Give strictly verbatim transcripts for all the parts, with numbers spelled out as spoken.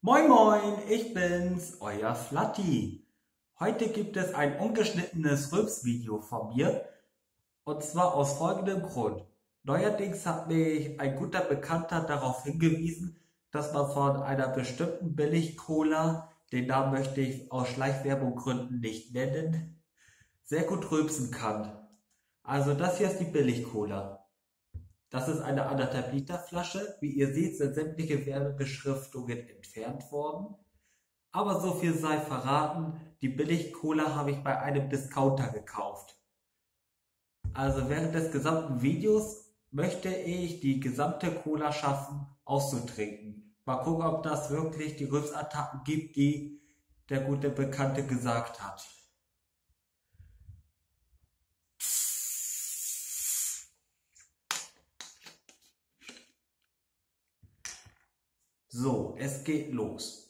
Moin Moin, ich bin's, euer Flatti. Heute gibt es ein ungeschnittenes Rülps-Video von mir und zwar aus folgendem Grund. Neuerdings hat mich ein guter Bekannter darauf hingewiesen, dass man von einer bestimmten Billig-Cola, den Namen möchte ich aus Schleichwerbungsgründen nicht nennen, sehr gut rülpsen kann. Also das hier ist die Billig-Cola. Das ist eine anderthalb Liter Flasche. Wie ihr seht, sind sämtliche Werbebeschriftungen entfernt worden. Aber so viel sei verraten, die Billig-Cola habe ich bei einem Discounter gekauft. Also während des gesamten Videos möchte ich die gesamte Cola schaffen, auszutrinken. Mal gucken, ob das wirklich die Rülpsattacken gibt, die der gute Bekannte gesagt hat. So, es geht los.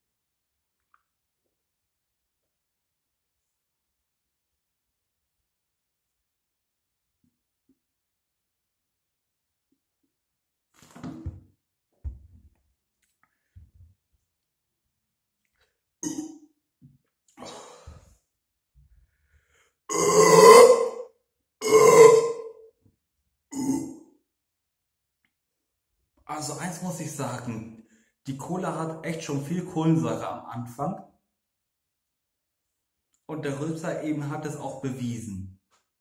Also eins muss ich sagen, die Cola hat echt schon viel Kohlensäure am Anfang und der Rülpser eben hat es auch bewiesen.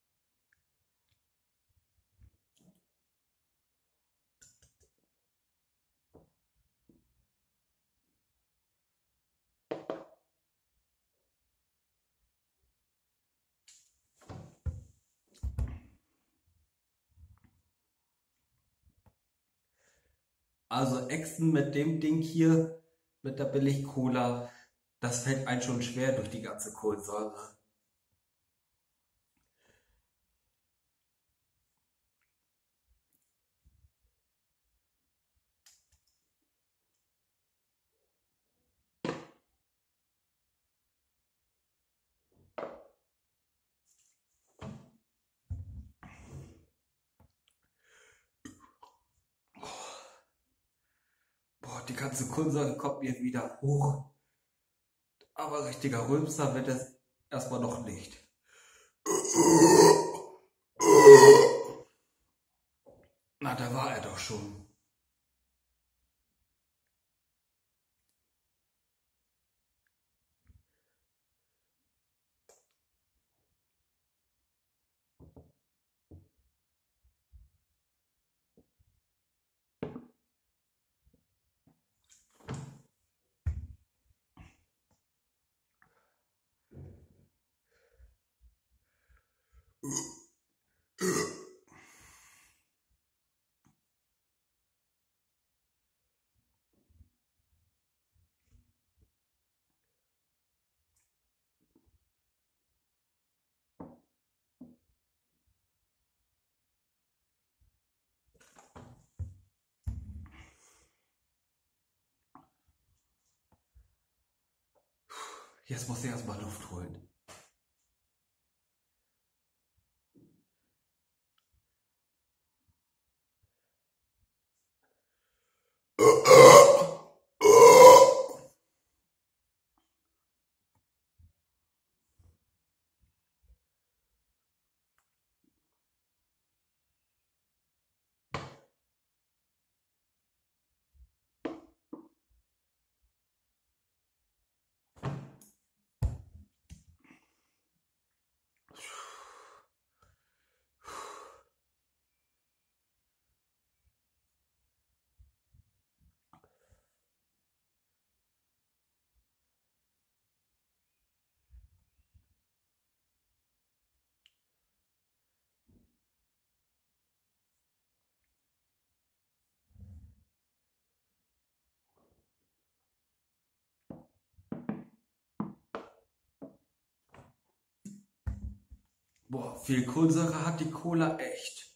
Also Ächzen mit dem Ding hier, mit der Billig-Cola, das fällt einem schon schwer durch die ganze Kohlensäure. Boah, die ganze Kohlensäure kommt mir wieder hoch. Aber richtiger Rülpser wird es erstmal noch nicht. Na, da war er doch schon. Jetzt muss ich erstmal Luft holen. Boah, viel Kohlensäure hat die Cola echt.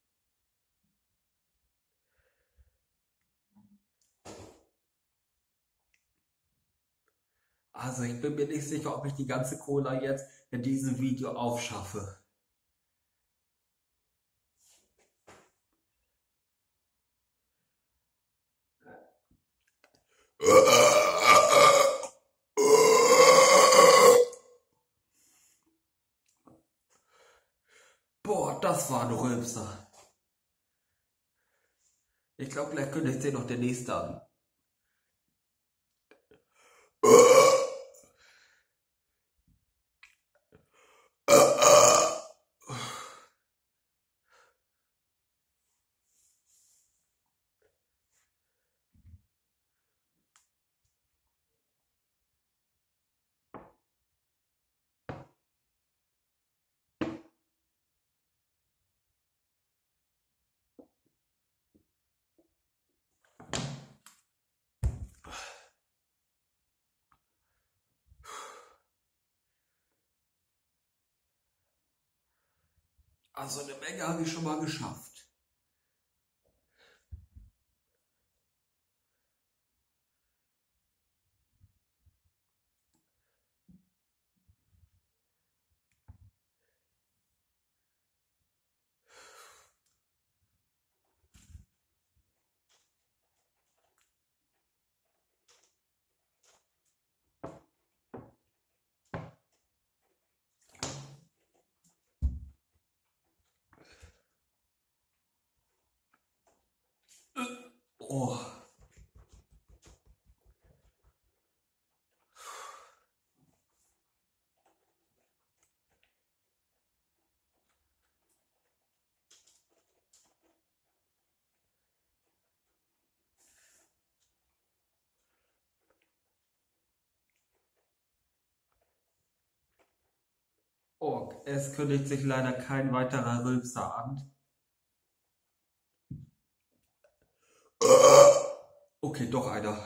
Also ich bin mir nicht sicher, ob ich die ganze Cola jetzt in diesem Video aufschaffe. Das war ein Rülpser. Ich glaube, gleich kündigt sich noch der nächste an. Also eine Menge habe ich schon mal geschafft. Oh. Oh, es kündigt sich leider kein weiterer Rülpser an. Okay, doch einer.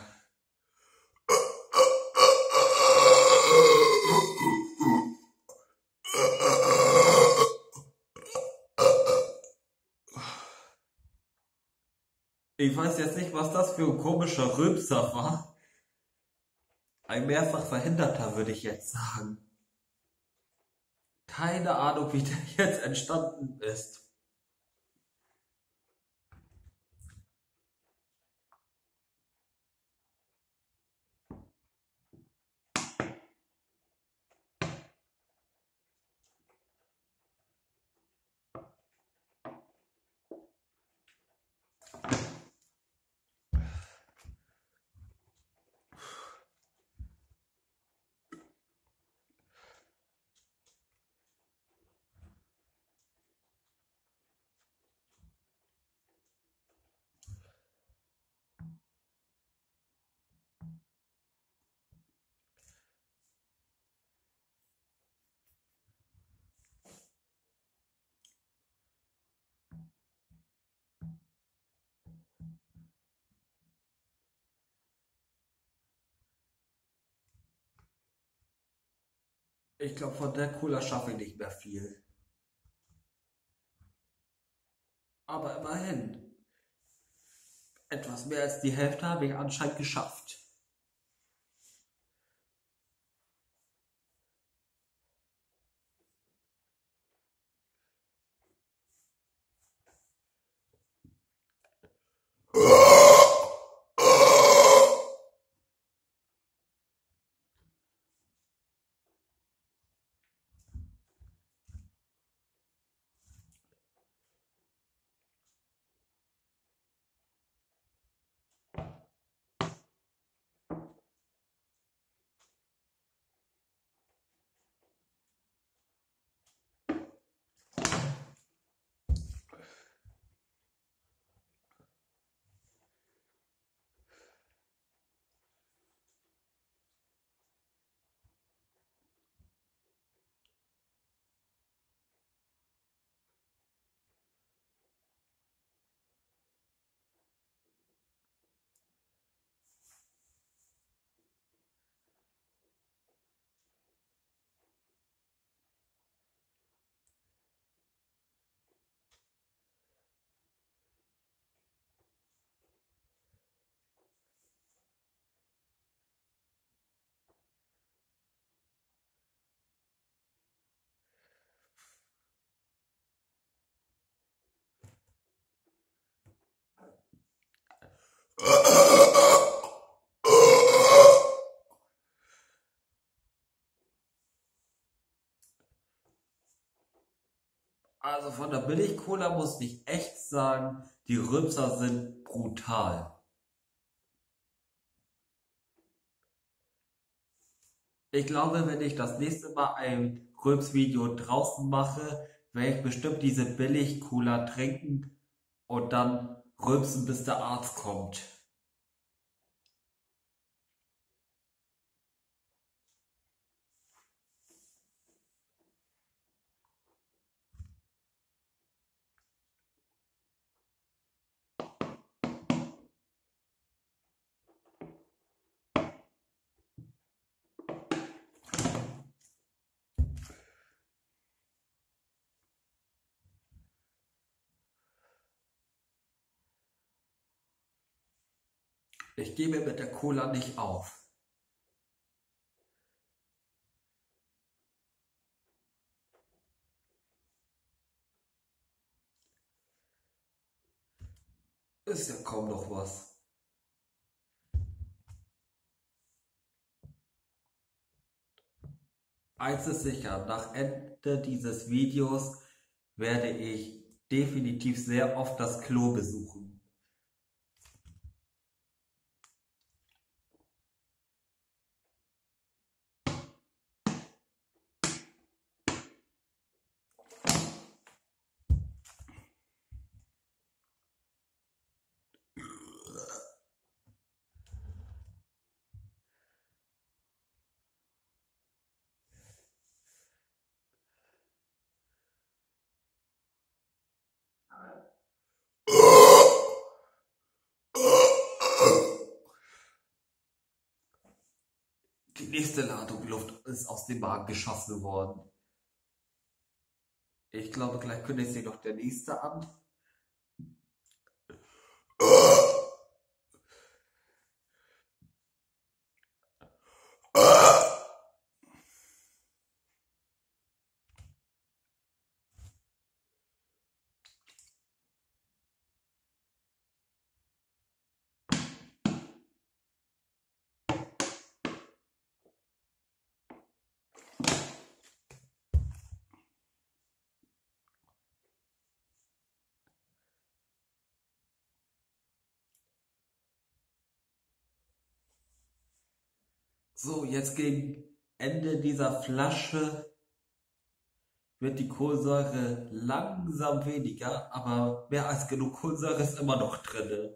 Ich weiß jetzt nicht, was das für ein komischer Rülpser war. Ein mehrfach verhinderter, würde ich jetzt sagen. Keine Ahnung, wie der jetzt entstanden ist. Ich glaube, von der Cola schaffe ich nicht mehr viel. Aber immerhin. Etwas mehr als die Hälfte habe ich anscheinend geschafft. Also von der Billig-Cola muss ich echt sagen, die Rülpser sind brutal. Ich glaube, wenn ich das nächste Mal ein Rülps-Video draußen mache, werde ich bestimmt diese Billig-Cola trinken und dann rülpsen, bis der Arzt kommt. Ich gebe mit der Cola nicht auf. Ist ja kaum noch was. Eins ist sicher, nach Ende dieses Videos werde ich definitiv sehr oft das Klo besuchen. Die nächste Ladung Luft ist aus dem Magen geschossen worden. Ich glaube, gleich kündigt sich noch der nächste an. So, jetzt gegen Ende dieser Flasche wird die Kohlensäure langsam weniger, aber mehr als genug Kohlensäure ist immer noch drin.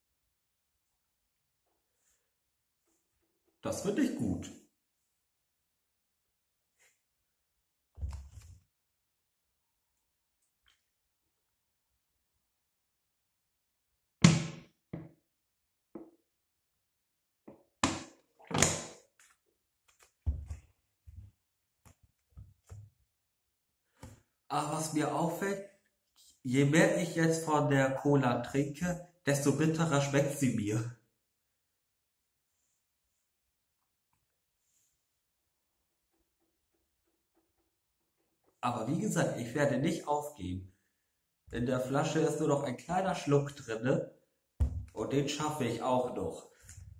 Das finde ich gut. Aber was mir auffällt, je mehr ich jetzt von der Cola trinke, desto bitterer schmeckt sie mir. Aber wie gesagt, ich werde nicht aufgeben. In der Flasche ist nur noch ein kleiner Schluck drinne und den schaffe ich auch noch.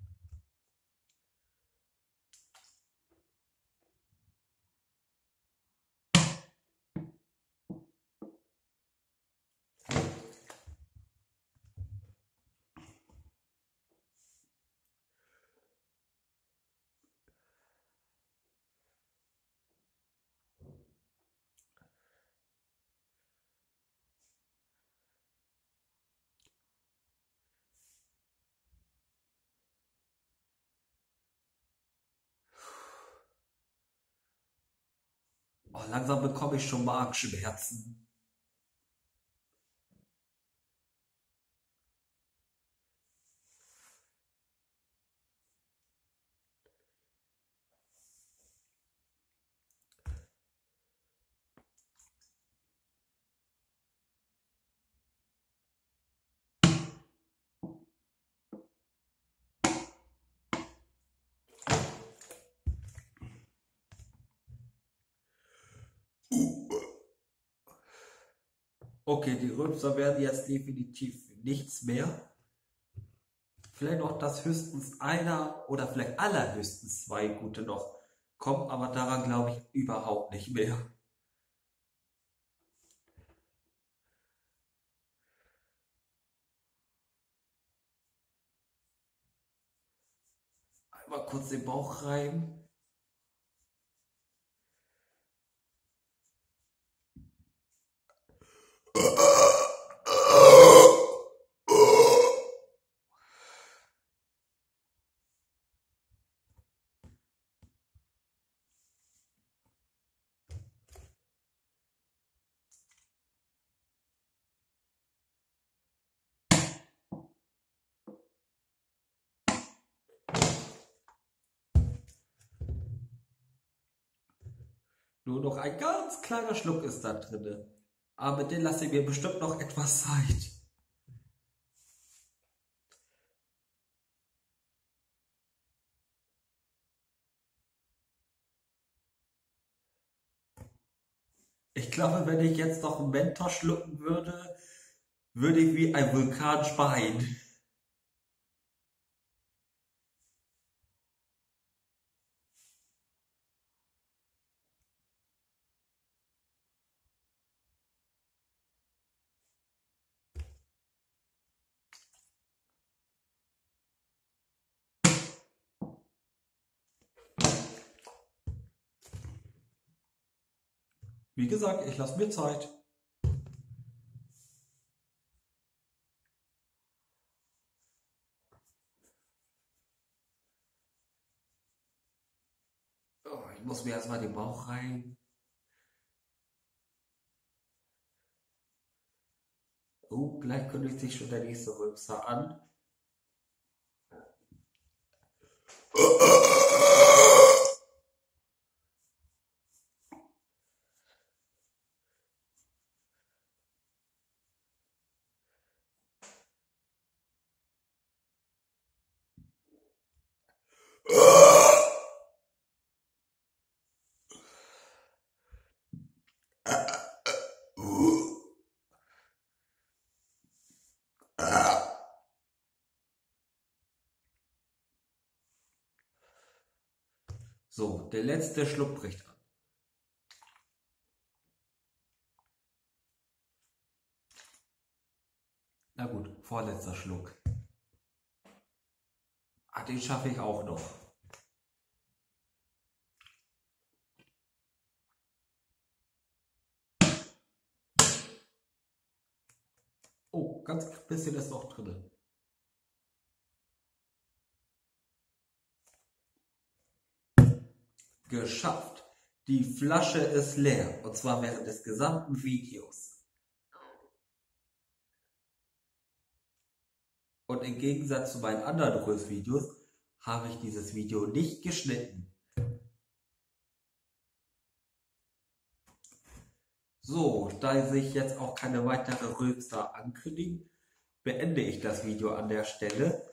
Oh, langsam bekomme ich schon Magenschmerzen. Okay, die Rülpser werden jetzt definitiv nichts mehr. Vielleicht noch das höchstens einer oder vielleicht allerhöchstens zwei gute noch. Kommt aber daran, glaube ich, überhaupt nicht mehr. Mal kurz den Bauch rein. Nur noch ein ganz kleiner Schluck ist da drin. Aber den lasse ich mir bestimmt noch etwas Zeit. Ich glaube, wenn ich jetzt noch einen Mentos schlucken würde, würde ich wie ein Vulkan speien. Wie gesagt, ich lasse mir Zeit. Oh, ich muss mir erstmal den Bauch rein. Oh, gleich kündigt sich schon der nächste Rülpser an. So, der letzte Schluck bricht an. Na gut, vorletzter Schluck. Ah, den schaffe ich auch noch. Oh, ganz bisschen ist noch drin. Geschafft. Die Flasche ist leer. Und zwar während des gesamten Videos. Und im Gegensatz zu meinen anderen Rülpsvideos habe ich dieses Video nicht geschnitten. So, da sich jetzt auch keine weitere Rülpser ankündigen, beende ich das Video an der Stelle.